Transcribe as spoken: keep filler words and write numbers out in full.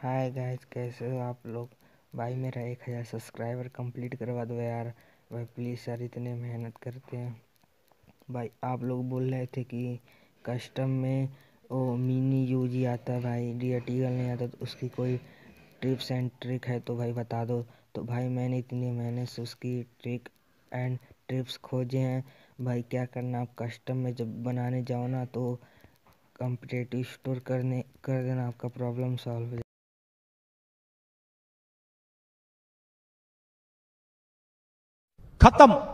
Hi guys, कैसे हो आप लोग। भाई मेरा एक हज़ार सब्सक्राइबर कंप्लीट करवा दो यार। भाई प्लीज़ यार, इतने मेहनत करते हैं। भाई आप लोग बोल रहे थे कि कस्टम में वो मिनी यूजी आता है भाई, डीआरटीएल नहीं आता, तो उसकी कोई टिप्स एंड ट्रिक है तो भाई बता दो। तो भाई मैंने इतनी मेहनत से उसकी ट्रिक एंड टिप्स खोजे हैं। भाई क्या करना, आप कस्टम में जब बनाने जाओ ना तो कॉम्पिटेटिव स्टोर करने कर देना, आपका प्रॉब्लम सॉल्व हो जाए। खत्म।